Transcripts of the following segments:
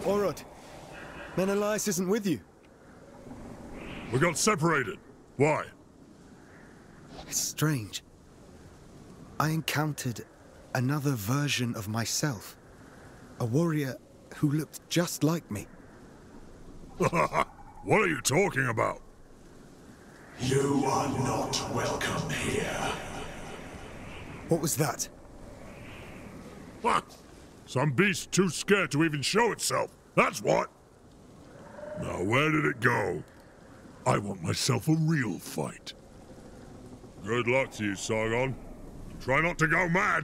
Orod, Menelaus isn't with you. We got separated. Why? It's strange. I encountered another version of myself. A warrior who looked just like me. What are you talking about? You are not welcome here. What was that? What? Some beast too scared to even show itself. That's what. Now where did it go? I want myself a real fight. Good luck to you, Sargon. Try not to go mad.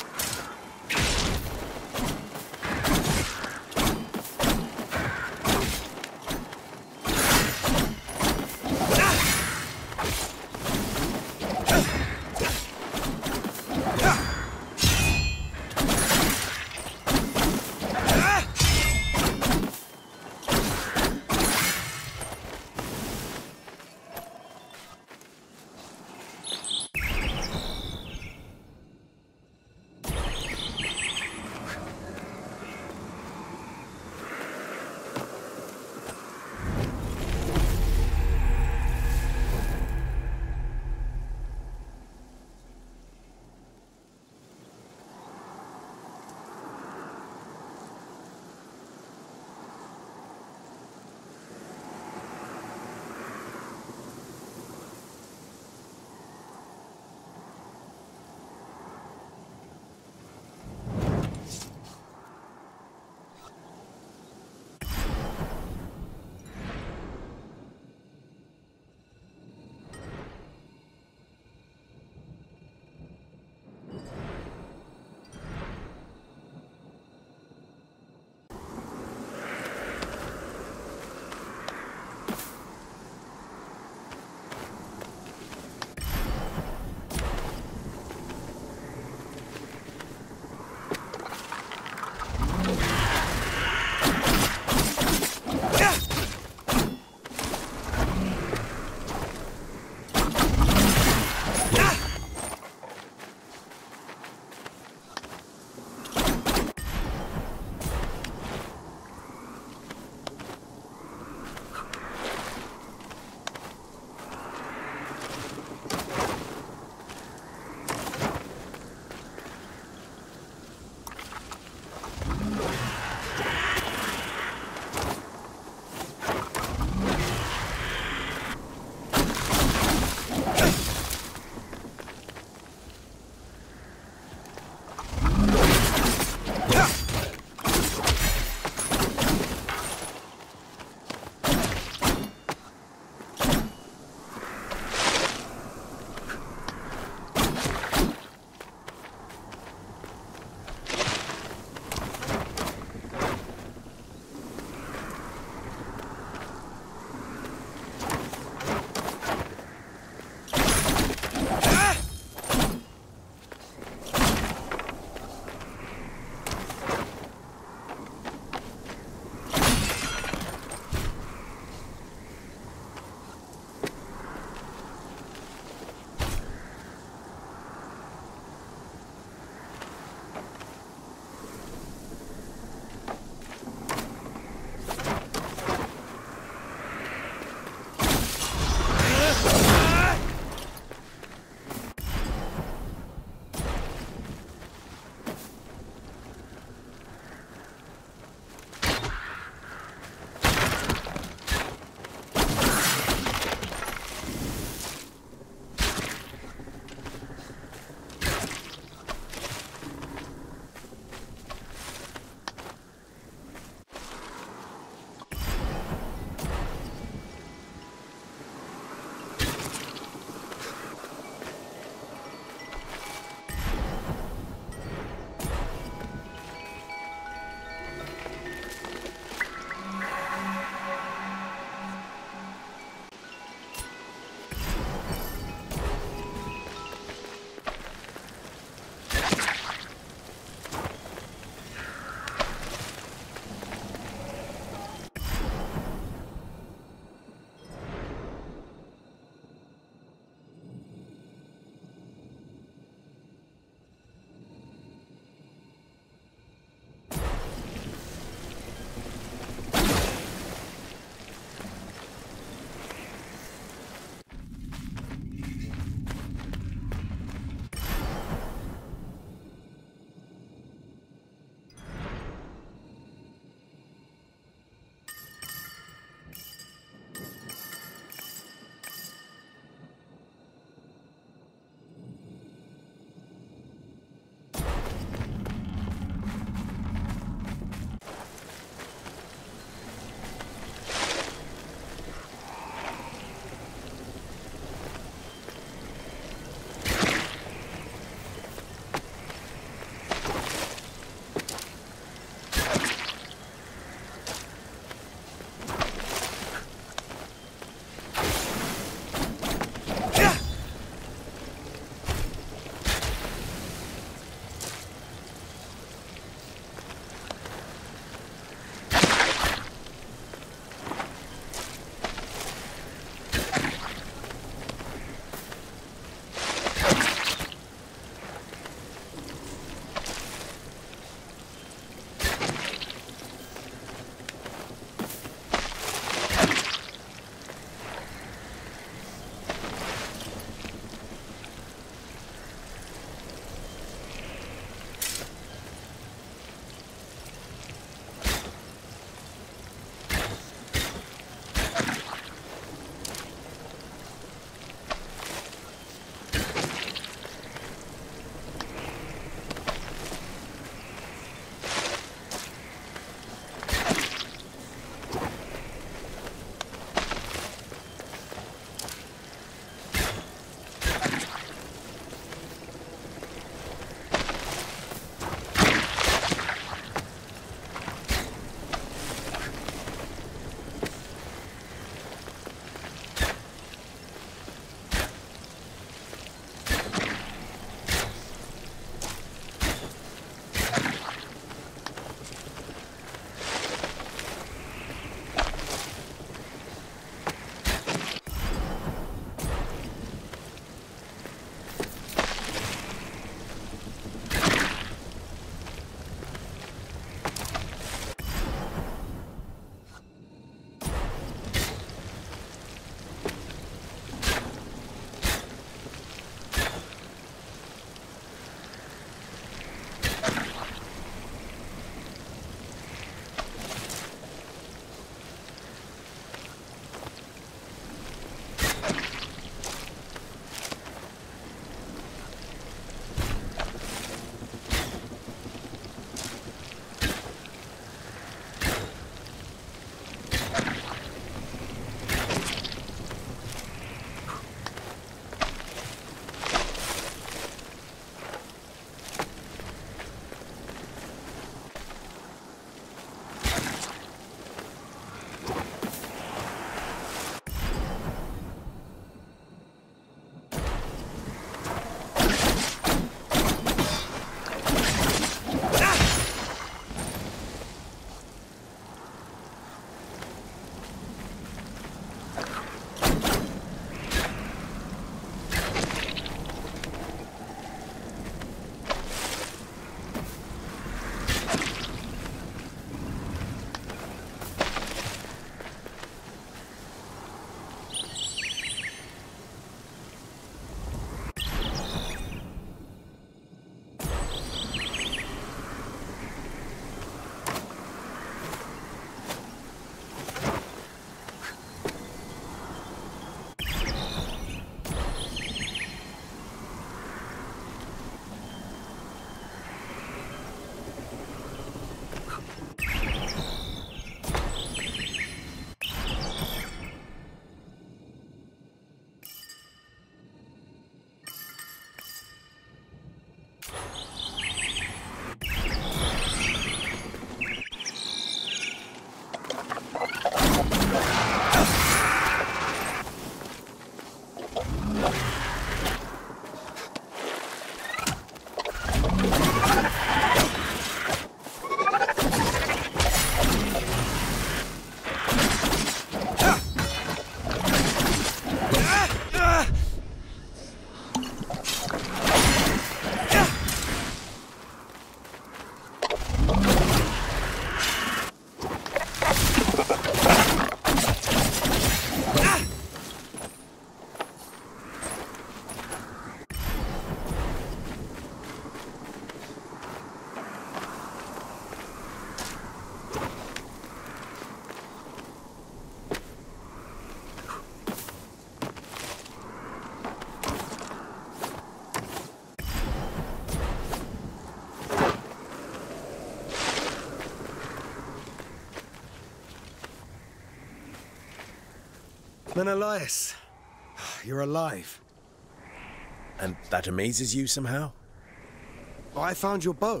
Menelaus, you're alive. And that amazes you somehow? I found your bow.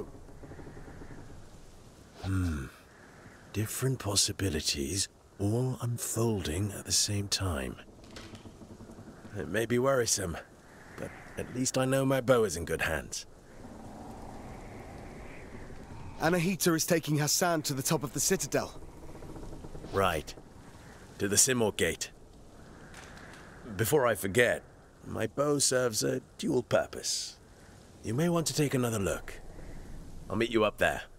Different possibilities, all unfolding at the same time. It may be worrisome, but at least I know my bow is in good hands. Anahita is taking Hassan to the top of the Citadel. Right. To the Simor Gate. Before I forget, my bow serves a dual purpose. You may want to take another look. I'll meet you up there.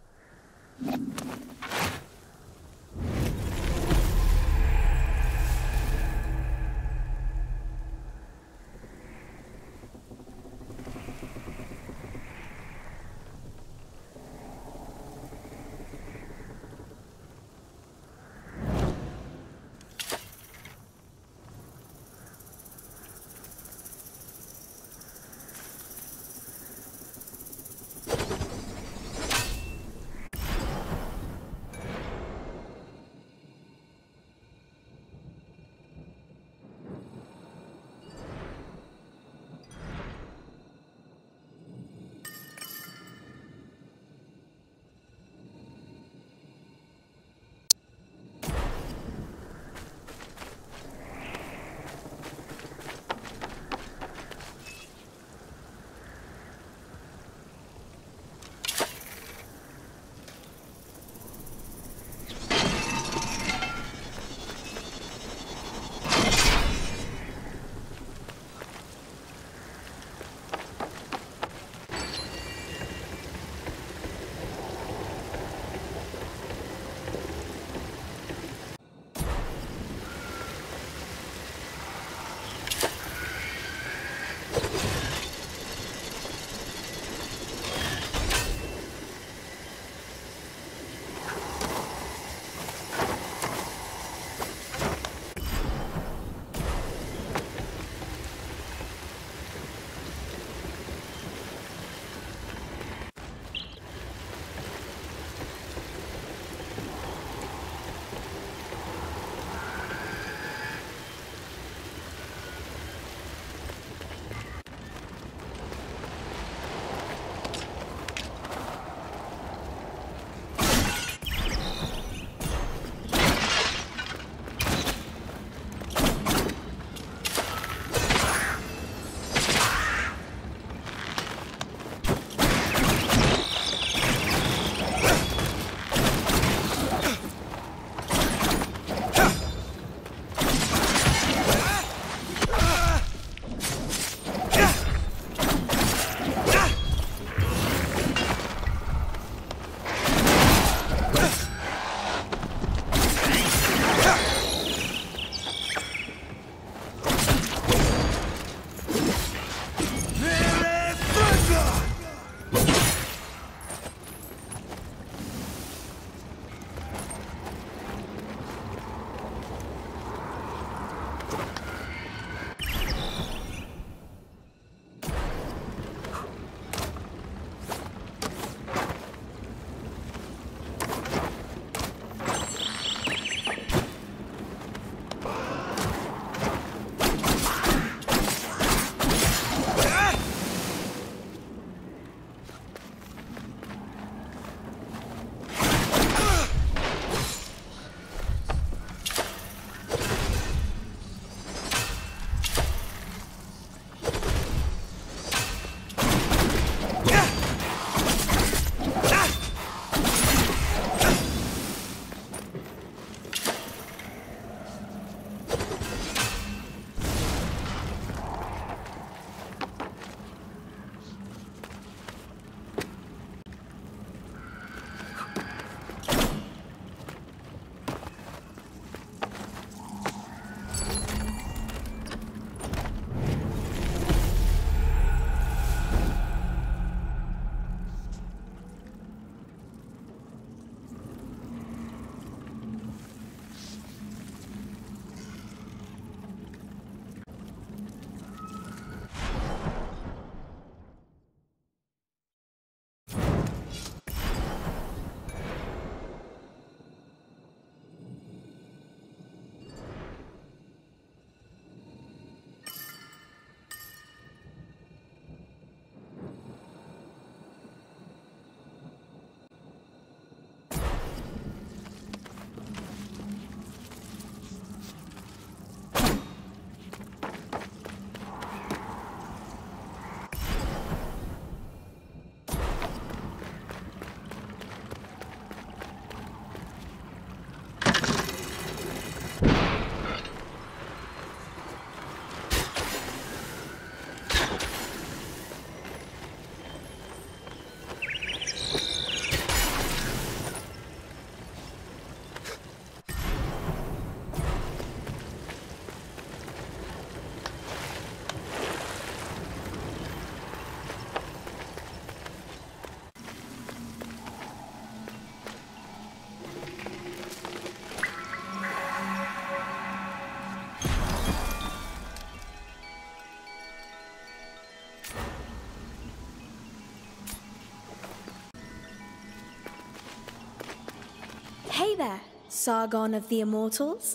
Hey there, Sargon of the Immortals.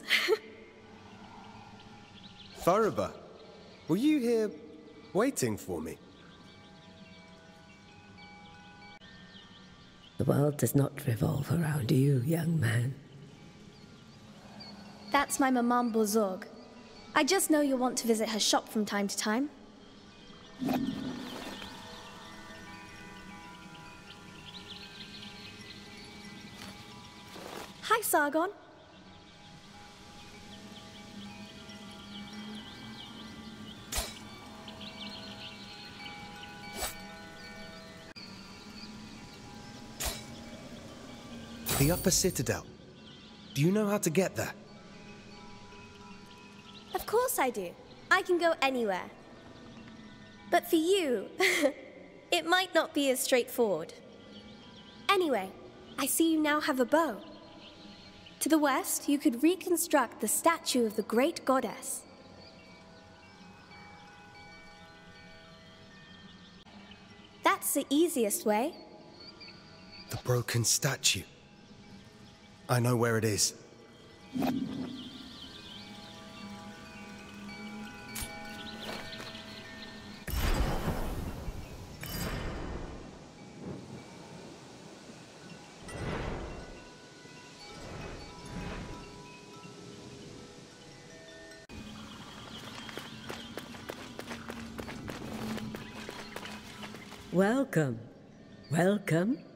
Fariba, were you here waiting for me? The world does not revolve around you, young man. That's my Maman Bozorg. I just know you'll want to visit her shop from time to time. Hi, Sargon. The upper Citadel. Do you know how to get there? Of course I do. I can go anywhere. But for you, it might not be as straightforward. Anyway, I see you now have a bow. To the west, you could reconstruct the statue of the great goddess. That's the easiest way. The broken statue. I know where it is. Welcome. Welcome